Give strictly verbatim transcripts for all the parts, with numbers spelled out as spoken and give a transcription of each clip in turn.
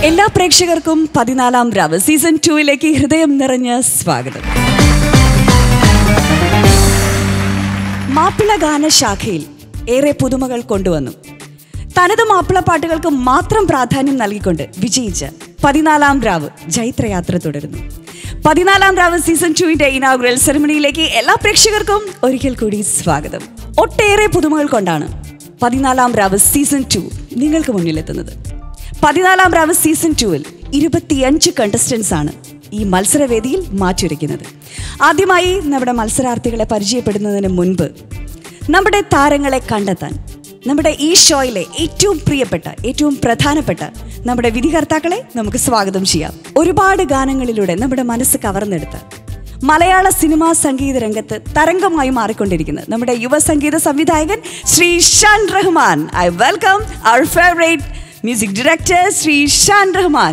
എല്ലാ പ്രേക്ഷകർക്കും പതിനാലാം രാവ് സീസൺ ടൂയിലേക്ക് ഹൃദയം നിറഞ്ഞ സ്വാഗതം. മാപ്പിള ഗാന ശാഖയിൽ ഏറെ പുതുമകൾ കൊണ്ടുവന്നു. തനത് മാപ്പിള പാട്ടുകൾക്ക് മാത്രം പ്രാധാന്യം നൽകിക്കൊണ്ട് വിജയിച്ച പതിനാലാം രാവ് ജൈത്രയാത്ര തുടരുന്നു. പതിനാലാം രാവ് സീസൺ ടുവിന്റെ ഇനാഗുറൽ സെറമണിയിലേക്ക് എല്ലാ പ്രേക്ഷകർക്കും ഒരിക്കൽ കൂടി സ്വാഗതം. ഒട്ടേറെ പുതുമകൾ കൊണ്ടാണ് പതിനാലാം രാവ് സീസൺ ടു നിങ്ങൾക്ക് മുന്നിലെത്തുന്നത്. പതിനാലാം രാവ് സീസൺ ടുവിൽ ഇരുപത്തിയഞ്ച് കണ്ടസ്റ്റൻസ് ആണ് ഈ മത്സരവേദിയിൽ മാറ്റുരയ്ക്കുന്നത്. ആദ്യമായി നമ്മുടെ മത്സരാർത്ഥികളെ പരിചയപ്പെടുന്നതിന് മുൻപ് നമ്മുടെ താരങ്ങളെ കണ്ടെത്താൻ നമ്മുടെ ഈ ഷോയിലെ ഏറ്റവും പ്രിയപ്പെട്ട ഏറ്റവും പ്രധാനപ്പെട്ട നമ്മുടെ വിധികർത്താക്കളെ നമുക്ക് സ്വാഗതം ചെയ്യാം. ഒരുപാട് ഗാനങ്ങളിലൂടെ നമ്മുടെ മനസ്സ് കവർന്നെടുത്ത മലയാള സിനിമാ സംഗീത രംഗത്ത് തരംഗമായി മാറിക്കൊണ്ടിരിക്കുന്ന നമ്മുടെ യുവ സംഗീത സംവിധായകൻ Shri Shaan Rahman. I welcome our favourite music director Shri Shaan Rahman.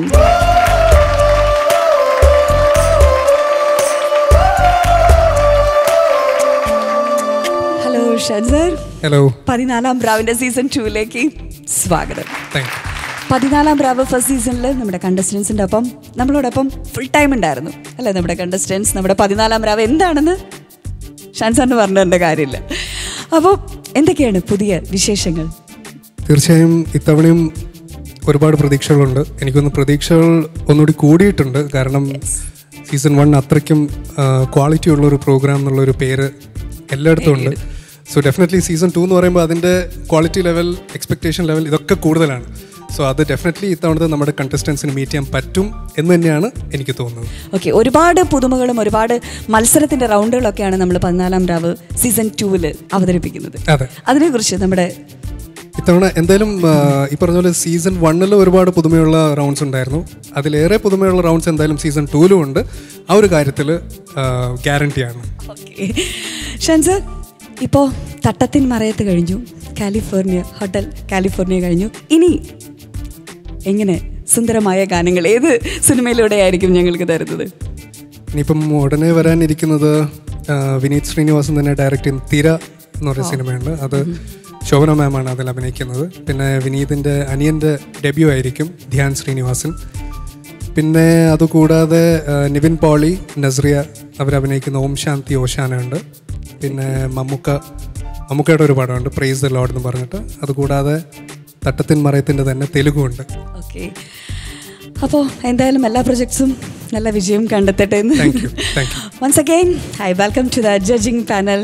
Hello Shaan sir. Hello. പതിനാലാം രാവിന്റെ സീസൺ ടൂയിലേക്ക് സ്വാഗതം. പതിനാലാം രാവ് ഫസ്റ്റ് സീസണിൽ നമ്മുടെ കണ്ടസ്റ്റൻസിൻ്റെ ഒപ്പം നമ്മളോടൊപ്പം ഫുൾ ടൈം ഉണ്ടായിരുന്നു അല്ലേ നമ്മുടെ കണ്ടസ്റ്റൻസ്. നമ്മുടെ പതിനാലാം രാവ് എന്താണെന്ന് ഷാൻ സാറിന് പറഞ്ഞതിൻ്റെ കാര്യമില്ല. അപ്പോൾ എന്തൊക്കെയാണ് പുതിയ വിശേഷങ്ങൾ? തീർച്ചയായും ഇത്തവണയും ഒരുപാട് പ്രതീക്ഷകളുണ്ട്. എനിക്കൊന്ന് പ്രതീക്ഷകൾ ഒന്നുകൂടി കൂടിയിട്ടുണ്ട്. കാരണം സീസൺ വൺ അത്രയ്ക്കും ക്വാളിറ്റി ഉള്ളൊരു പ്രോഗ്രാം എന്നുള്ളൊരു പേര് എല്ലായിടത്തും ഉണ്ട്. സോ ഡെഫിനറ്റ്ലി സീസൺ ടു എന്ന് പറയുമ്പോൾ അതിൻ്റെ ക്വാളിറ്റി ലെവൽ, എക്സ്പെക്ടേഷൻ ലെവൽ ഇതൊക്കെ കൂടുതലാണ്. സോ അത് ഡെഫിനറ്റ്ലി ഇത്തവണത്തെ നമ്മുടെ കണ്ടസ്റ്റൻസിന് മീറ്റ് ചെയ്യാൻ പറ്റും എന്ന് തന്നെയാണ് എനിക്ക് തോന്നുന്നത്. ഓക്കെ, ഒരുപാട് പുതുമകളും ഒരുപാട് മത്സരത്തിൻ്റെ റൗണ്ടുകളൊക്കെയാണ് നമ്മൾ പതിനാലാം രാവ് സീസൺ ടൂവിൽ അവതരിപ്പിക്കുന്നത്. അതെ, അതിനെക്കുറിച്ച് നമ്മുടെ ഇത്തവണ എന്തായാലും ഈ പറഞ്ഞ പോലെ സീസൺ വണ്ണിൽ ഒരുപാട് പുതുമയുള്ള റൗണ്ട്സ് ഉണ്ടായിരുന്നു. അതിലേറെ പുതുമയുള്ള റൗണ്ട്സ് എന്തായാലും സീസൺ ടൂവിലും ഉണ്ട്. ആ ഒരു കാര്യത്തിൽ ഗ്യാരണ്ടിയാണ്. ഓക്കെ ഷാൻ സർ, ഇപ്പോൾ തട്ടത്തിൻ മറയത്ത് കഴിഞ്ഞു, കാലിഫോർണിയ ഹോട്ടൽ കാലിഫോർണിയ കഴിഞ്ഞു. ഇനി എങ്ങനെ സുന്ദരമായ ഗാനങ്ങൾ ഏത് സിനിമയിലൂടെ ആയിരിക്കും ഞങ്ങൾക്ക് തരുന്നത്? ഇനിയിപ്പം ഉടനെ വരാനിരിക്കുന്നത് വിനീത് ശ്രീനിവാസൻ തന്നെ ഡയറക്റ്റ് ചെയ്യുന്ന തിര എന്ന് പറയുന്ന സിനിമയുണ്ട്. അത് ശോഭന മാമാണ് അതിൽ അഭിനയിക്കുന്നത്. പിന്നെ വിനീതിൻ്റെ അനിയൻ്റെ ഡെബ്യൂ ആയിരിക്കും ധ്യാൻ ശ്രീനിവാസൻ. പിന്നെ അതുകൂടാതെ നിവിൻ പോളി, നസ്രിയ അവരഭിനയിക്കുന്ന ഓം ശാന്തി ഓശാന ഉണ്ട്. പിന്നെ മമ്മൂക്ക മമ്മൂക്കയുടെ ഒരു പടമുണ്ട് പ്രൈസ് ദ ലോർഡ് എന്ന് പറഞ്ഞിട്ട്. അതുകൂടാതെ തട്ടത്തിൻ മറയത്തിൻ്റെ തന്നെ തെലുഗു ഉണ്ട്. ഓക്കെ, അപ്പോൾ എന്തായാലും എല്ലാ പ്രൊജക്ട്സും നല്ല വിജയം കണ്ടെത്തട്ടെ എന്ന്. Thank you thank you once again I welcome to the judging panel.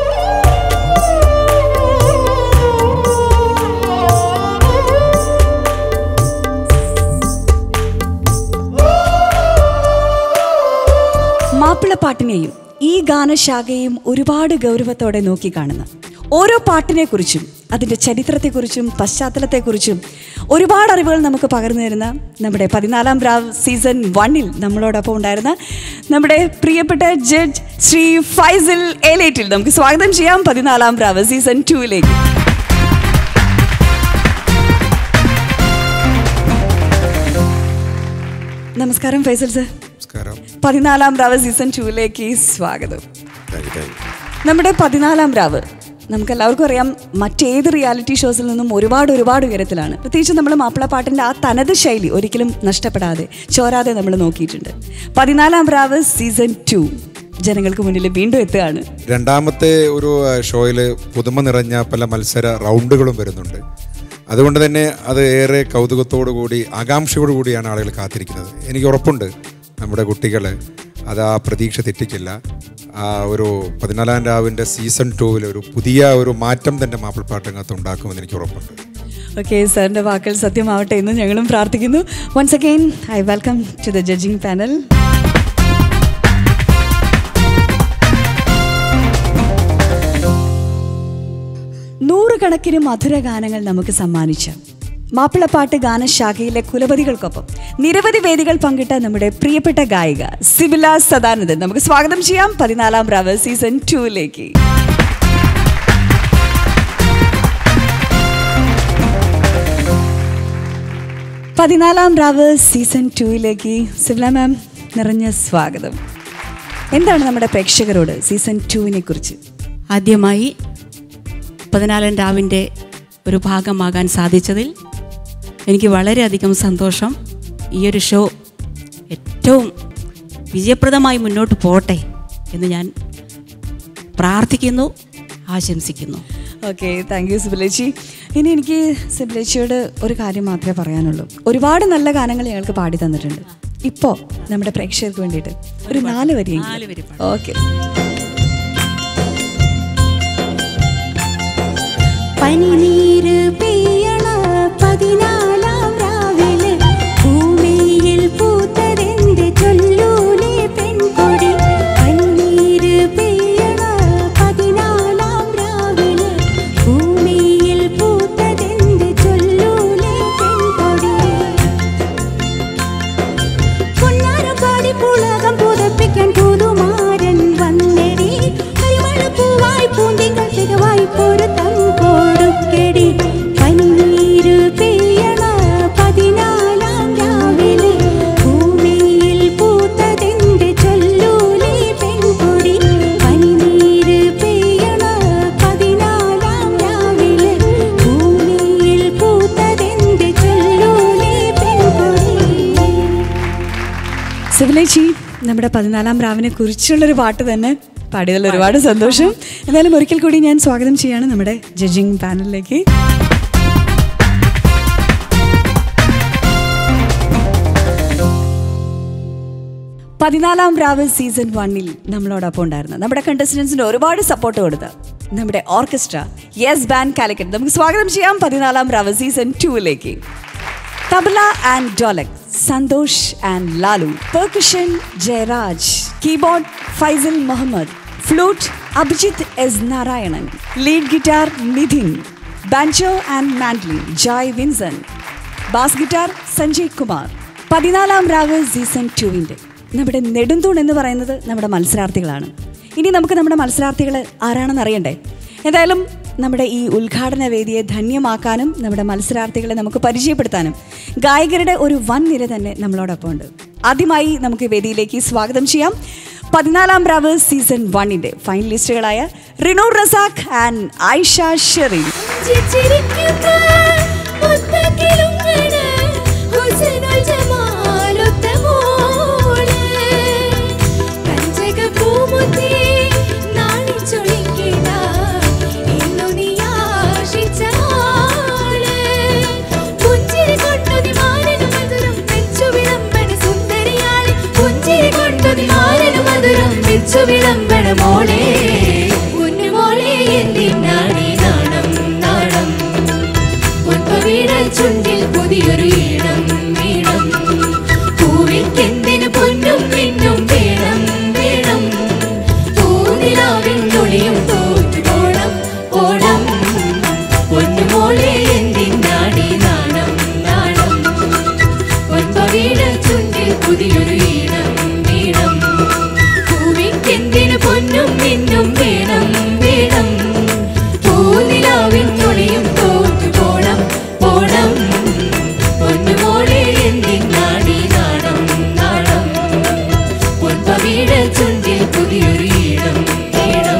മാപ്പിളപ്പാട്ടിനെയും ഈ ഗാനശാഖയെയും ഒരുപാട് ഗൗരവത്തോടെ നോക്കിക്കാണുന്ന ഓരോ പാട്ടിനെക്കുറിച്ചും അതിൻ്റെ ചരിത്രത്തെക്കുറിച്ചും പശ്ചാത്തലത്തെക്കുറിച്ചും ഒരുപാട് അറിവുകൾ നമുക്ക് പകർന്നു തരുന്ന നമ്മുടെ പതിനാലാം രാവ് സീസൺ വണ്ണിൽ നമ്മളോടൊപ്പം ഉണ്ടായിരുന്ന നമ്മുടെ പ്രിയപ്പെട്ട ജഡ്ജ് ശ്രീ ഫൈസൽ ഏലേറ്റിൽ നമുക്ക് സ്വാഗതം ചെയ്യാം പതിനാലാം രാവ് സീസൺ ടൂയിലേക്ക്. നമസ്കാരം ഫൈസൽ സർ. പതിനാലാം രാവ് സീസൺ ടൂയിലേക്ക് സ്വാഗതം. നമ്മുടെ പതിനാലാം രാവ് നമുക്കെല്ലാവർക്കും അറിയാം മറ്റേത് റിയാലിറ്റി ഷോസിൽ നിന്നും ഒരുപാട് ഒരുപാട് ഉയരത്തിലാണ്. പ്രത്യേകിച്ച് നമ്മൾ മാപ്പിളപ്പാട്ടിൻ്റെ ആ തനത് ശൈലി ഒരിക്കലും നഷ്ടപ്പെടാതെ ചോരാതെ നമ്മൾ നോക്കിയിട്ടുണ്ട്. പതിനാലാം രാവ് സീസൺ ടു ജനങ്ങൾക്ക് മുന്നിൽ വീണ്ടും എത്തുകയാണ്. രണ്ടാമത്തെ ഒരു ഷോയിൽ പുതുമ നിറഞ്ഞ പല മത്സര റൗണ്ടുകളും വരുന്നുണ്ട്. അതുകൊണ്ട് തന്നെ അത് ഏറെ കൗതുകത്തോടു കൂടി ആകാംക്ഷയോടു കൂടിയാണ് ആളുകൾ കാത്തിരിക്കുന്നത്. എനിക്ക് ഉറപ്പുണ്ട് നമ്മുടെ കുട്ടികൾ അത് ആ പ്രതീക്ഷ തെറ്റിക്കില്ല. ആ ഒരു പതിനാലാം രാവിൻ്റെ സീസൺ ടൂവിൽ ഒരു പുതിയ ഒരു മാറ്റം തന്നെ മാപ്പിളപ്പാട്ടിനകത്ത് ഉണ്ടാക്കുമെന്ന് എനിക്ക് ഉറപ്പുണ്ട്. ഓക്കെ, സാറിൻ്റെ വാക്കുകൾ സത്യമാവട്ടെ എന്ന് ഞങ്ങളും പ്രാർത്ഥിക്കുന്നു. Once again I welcome to the judging panel. നൂറുകണക്കിന് മധുര ഗാനങ്ങൾ നമുക്ക് സമ്മാനിച്ച മാപ്പിളപ്പാട്ട് ഗാനശാഖയിലെ കുലപതികൾക്കൊപ്പം നിരവധി വേദികൾ പങ്കിട്ട നമ്മുടെ പ്രിയപ്പെട്ട ഗായിക സിബില സദാനന്ദൻ നമുക്ക് സ്വാഗതം ചെയ്യാം പതിനാലാം രാവ് സീസൺ ടൂയിലേക്ക്. പതിനാലാം രാവ് സീസൺ ടൂയിലേക്ക് സിബില മാം നിറഞ്ഞ സ്വാഗതം. എന്താണ് നമ്മുടെ പ്രേക്ഷകരോട് സീസൺ ടൂവിനെ കുറിച്ച്? ആദ്യമായി പതിനാലാം രാവിൻ്റെ ഒരു ഭാഗമാകാൻ സാധിച്ചതിൽ എനിക്ക് വളരെയധികം സന്തോഷം. ഈ ഒരു ഷോ ഏറ്റവും വിജയപ്രദമായി മുന്നോട്ട് പോട്ടെ എന്ന് ഞാൻ പ്രാർത്ഥിക്കുന്നു, ആശംസിക്കുന്നു. ഓക്കെ, താങ്ക് യു സിബിലേച്ചി. ഇനി എനിക്ക് സിബിലേച്ചിയോട് ഒരു കാര്യം മാത്രമേ പറയാനുള്ളൂ. ഒരുപാട് നല്ല ഗാനങ്ങൾ ഞങ്ങൾക്ക് പാടി തന്നിട്ടുണ്ട്. ഇപ്പോൾ നമ്മുടെ പ്രേക്ഷകർക്ക് വേണ്ടിയിട്ട് ഒരു നാല് വരി. ഓക്കെ. പനിനീര് പെയ്യണ പതിനാലാം രാവിലെ ഭൂമിയിൽ പൂത്തതെന്റെ ചൊല്ലൂലേ പെൺകൊടി. പനിനീര് പെയ്യണ പതിനാലാം രാവിലെ ഭൂമിയിൽ പൂത്തതെന്റെ ചൊല്ലൂലേ പെൺകൊടി. പൊന്നാരപ്പാടി പുളകം പുതപ്പിക്കാൻ പുതുമാരൻ വന്നെടി. കരിമണപ്പൂവായി പൂന്തിങ്കൾ തികവായി പൊരുത്തം കൊടുക്കെടി. പനിനീര് പെയ്യണ പതിനാലാം രാവിലെ ഭൂമിയിൽ പൂത്തതെന്റെ ചൊല്ലൂലേ പെൺകൊടി. പനിനീര് പെയ്യണ പതിനാലാം രാവിലെ ഭൂമിയിൽ പൂത്തതെന്റെ ചൊല്ലൂലേ പെൺകൊടി. സിബിലേച്ചി, നമ്മുടെ പതിനാലാം രാവിനെ കുറിച്ചുള്ളൊരു പാട്ട് തന്നെ പാടിയതിൽ ഒരുപാട് സന്തോഷം. എന്തായാലും ഒരിക്കൽ കൂടി ഞാൻ സ്വാഗതം ചെയ്യാണ് നമ്മുടെ ജഡ്ജിങ് പാനലിലേക്ക്. പതിനാലാം രാവ് സീസൺ വണ്ണിൽ നമ്മളോടൊപ്പം ഉണ്ടായിരുന്ന നമ്മുടെ കണ്ടസ്റ്റൻസിന് ഒരുപാട് സപ്പോർട്ട് കൊടുത്ത നമ്മുടെ ഓർക്കസ്ട്ര യെസ് ബാൻഡ് കാലിക്കറ്റ് നമുക്ക് സ്വാഗതം ചെയ്യാം പതിനാലാം രാവ് സീസൺ ടൂവിലേക്ക്. Tabla and dholak Santhosh and Lalu, percussion Jayaraj, keyboard Faisal Muhammad, flute Abhijith S Narayanan, lead guitar Nidhin, banjo and mandolin Joy Vinson, bass guitar Sanjay Kumar. Pathinalam Ravu season ടൂവിൻ്റെ നമ്മുടെ നെടുന്തൂൺ എന്ന് പറയുന്നത് നമ്മുടെ മത്സരാർത്ഥികളാണ്. ഇനി നമുക്ക് നമ്മുടെ മത്സരാർത്ഥികൾ ആരാണെന്ന് അറിയണ്ടേ? എന്തായാലും നമ്മുടെ ഈ ഉദ്ഘാടന വേദിയെ ധന്യമാക്കാനും നമ്മുടെ മത്സരാർത്ഥികളെ നമുക്ക് പരിചയപ്പെടുത്താനും ഗായകരുടെ ഒരു വൻ നിര തന്നെ നമ്മളോടൊപ്പം ഉണ്ട്. ആദ്യമായി നമുക്ക് വേദിയിലേക്ക് സ്വാഗതം ചെയ്യാം പതിനാലാം രാവ് സീസൺ വണ്ണിൻ്റെ ഫൈനലിസ്റ്റുകളായ റിനു റസാഖ് ആൻഡ് ആയിഷ ഷെറിൻ. വിളമ്പണ മോളെ കുഞ്ഞുമോളെ എന്തിനാണീ നാണം നാണം പൊൻപവീട ചുണ്ടിൽ പുതിയൊരു ഈണം വീണം പൂവിക്കെന്തിന് പൊന്നും മിന്നും വേണം വേണം പൂനിലാവിൻ തുളിയും തോറ്റു പോണം പോണം പൊന്നുമോളെ എന്തിനാണീ നാണം നാണം പൊൻപവീട ചുണ്ടിൽ പുതിയൊരു ഈണം വീണം എന്തിനു പൊന്നും മിന്നും വേണം വേണം പൂനിലാവിൻ തുളിയും തോറ്റു പോണം പോണം പൊന്നുമോളെ എന്തിനാണീ നാണം നാണം പൊൻപവീട ചുണ്ടിൽ പുതിയൊരു ഈണം ഈണം.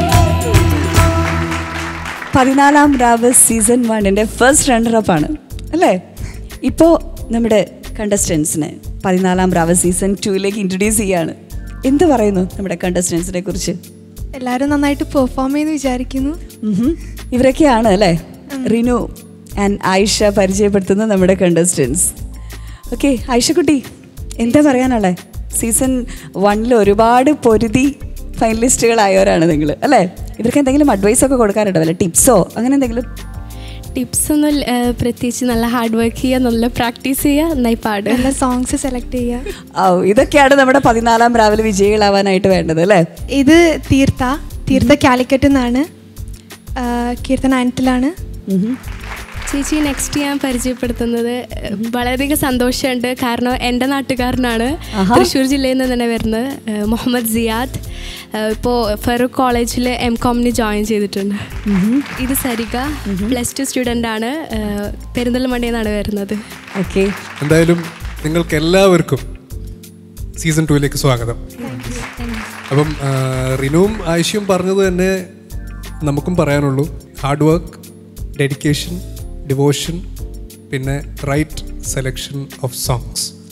പതിനാലാം രാവ് സീസൺ വണ്ണിൻ്റെ ഫസ്റ്റ് റണ്ണറപ്പാണ് അല്ലേ? ഇപ്പോൾ നമ്മുടെ കണ്ടസ്റ്റൻസിനെ പതിനാലാം രാവ് സീസൺ ടൂയിലേക്ക് ഇൻട്രൊഡ്യൂസ് ചെയ്യാണ്. എന്ത് പറയുന്നു നമ്മുടെ കണ്ടസ്റ്റൻസിനെ കുറിച്ച്? എല്ലാവരും നന്നായിട്ട് പെർഫോം ചെയ്യുന്നു വിചാരിക്കുന്നു. ഇവരൊക്കെയാണ് അല്ലേ റിനു ആൻഡ് ആയിഷ പരിചയപ്പെടുത്തുന്ന നമ്മുടെ കണ്ടസ്റ്റൻസ്. ഓക്കെ, ആയിഷക്കുട്ടി എന്താ പറയാനുള്ളത്? സീസൺ വണ്ണിൽ ഒരുപാട് പൊരുതി ഫൈനലിസ്റ്റുകളായവരാണ് നിങ്ങൾ അല്ലേ? ഇവർക്ക് എന്തെങ്കിലും അഡ്വൈസൊക്കെ കൊടുക്കാറുണ്ടോ? വല്ല ടിപ്സോ അങ്ങനെ എന്തെങ്കിലും? ടിപ്സ് ഒന്നും പ്രത്യേകിച്ച് നല്ല ഹാർഡ് വർക്ക് ചെയ്യുക, നല്ല പ്രാക്ടീസ് ചെയ്യുക, നന്നായി പാടുക, നല്ല സോങ്സ് സെലക്ട് ചെയ്യുക. ഓ, ഇതൊക്കെയാണ് നമ്മുടെ പതിനാലാം രാവിലെ വിജയികളാവാനായിട്ട് വേണ്ടത് അല്ലേ? ഇത് തീർത്ഥ തീർത്ഥ കാലിക്കറ്റ് നിന്നാണ്, കീർത്തന നയൻത്തിലാണ്. ചേച്ചി നെക്സ്റ്റ് ഞാൻ പരിചയപ്പെടുത്തുന്നത് വളരെയധികം സന്തോഷമുണ്ട്. കാരണം എൻ്റെ നാട്ടുകാരനാണ്, തൃശ്ശൂർ ജില്ലയിൽ നിന്ന് തന്നെ വരുന്നത്, മുഹമ്മദ് സിയാദ്. ഇപ്പോൾ ഫറൂഖ് കോളേജിൽ എം കോമിന് ജോയിൻ ചെയ്തിട്ടുണ്ട്. ഇത് സരിക, പ്ലസ് ടു സ്റ്റുഡൻ്റ് ആണ്, പെരിന്തൽമണ്ണയിൽ നിന്നാണ് വരുന്നത്. ഓക്കെ, എന്തായാലും നിങ്ങൾക്ക് എല്ലാവർക്കും സീസൺ ടൂയിലേക്ക് സ്വാഗതം. അപ്പം റിനുവും ആയിഷയും പറഞ്ഞത് തന്നെ നമുക്കും പറയാനുള്ളൂ. ഹാർഡ് വർക്ക്, ഡെഡിക്കേഷൻ, ഡിവോഷൻ, പിന്നെ റൈറ്റ് സെലക്ഷൻ ഓഫ് സോങ്സ്,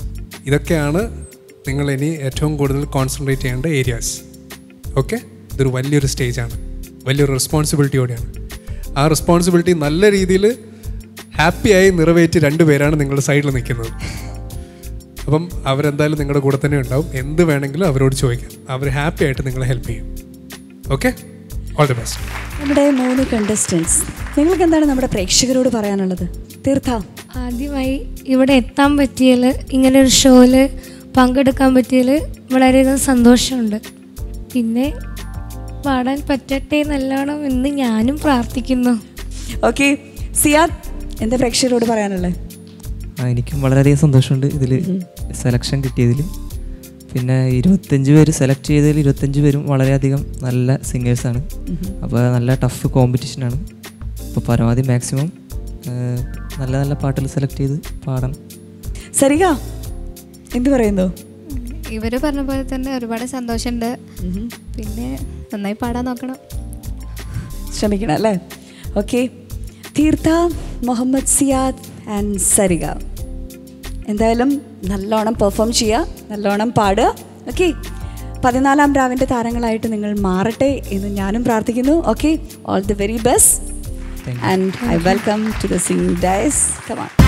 ഇതൊക്കെയാണ് നിങ്ങൾ ഇനി ഏറ്റവും കൂടുതൽ കോൺസെൻട്രേറ്റ് ചെയ്യേണ്ട ഏരിയാസ്. ഓക്കെ, ഇതൊരു വലിയൊരു സ്റ്റേജാണ്, വലിയൊരു റെസ്പോൺസിബിലിറ്റി കൂടിയാണ്. ആ റെസ്പോൺസിബിലിറ്റി നല്ല രീതിയിൽ ഹാപ്പിയായി നിറവേറ്റി രണ്ട് പേരാണ് നിങ്ങളുടെ സൈഡിൽ നിൽക്കുന്നത്. അപ്പം അവരെന്തായാലും നിങ്ങളുടെ കൂടെ തന്നെ ഉണ്ടാവും. എന്ത് വേണമെങ്കിലും അവരോട് ചോദിക്കാം, അവർ ഹാപ്പി ആയിട്ട് നിങ്ങളെ ഹെൽപ്പ് ചെയ്യും. Okay, all the best. നമ്മുടെ മൂന്ന് കണ്ടസ്റ്റൻസ്, നിങ്ങൾക്ക് എന്താണ് നമ്മുടെ പ്രേക്ഷകരോട് പറയാനുള്ളത്? തീർത്ഥ. ആദ്യമായി ഇവിടെ എത്താൻ പറ്റിയതിൽ, ഇങ്ങനെ ഒരു ഷോയിൽ പങ്കെടുക്കാൻ പറ്റിയതിൽ വളരെയധികം സന്തോഷമുണ്ട്. പിന്നെ പാടാൻ പറ്റട്ടെ നല്ലോണം എന്ന് ഞാനും പ്രാർത്ഥിക്കുന്നു. ഓക്കെ, സിയാദ്, എന്താ പ്രേക്ഷകരോട് പറയാനുള്ളത്? എനിക്കും വളരെയധികം സന്തോഷമുണ്ട് ഇതിൽ സെലക്ഷൻ കിട്ടിയതിൽ. പിന്നെ ഇരുപത്തഞ്ച് പേര് സെലക്ട് ചെയ്തതിൽ ഇരുപത്തഞ്ച് പേരും വളരെയധികം നല്ല സിംഗേഴ്സാണ്. അപ്പോൾ നല്ല ടഫ് കോമ്പറ്റീഷനാണ്. അപ്പോൾ പരമാവധി മാക്സിമം നല്ല നല്ല പാട്ടുകൾ സെലക്ട് ചെയ്ത് പാടണം. സരിക, എന്ത് പറയുന്നു? ഇവർ പറഞ്ഞ പോലെ തന്നെ ഒരുപാട് സന്തോഷമുണ്ട്. പിന്നെ നന്നായി പാടാൻ നോക്കണം, ശ്രമിക്കണം അല്ലേ? ഓക്കെ, തീർത്ഥ, മുഹമ്മദ് സിയാദ് ആൻഡ് സരിക, എന്തായാലും നല്ലോണം പെർഫോം ചെയ്യുക, നല്ലോണം പാടുക. ഓക്കെ, പതിനാലാം രാവിൻ്റെ താരങ്ങളായിട്ട് നിങ്ങൾ മാറട്ടെ എന്ന് ഞാനും പ്രാർത്ഥിക്കുന്നു. Okay, all the very best and I welcome to the singing dais. Come on.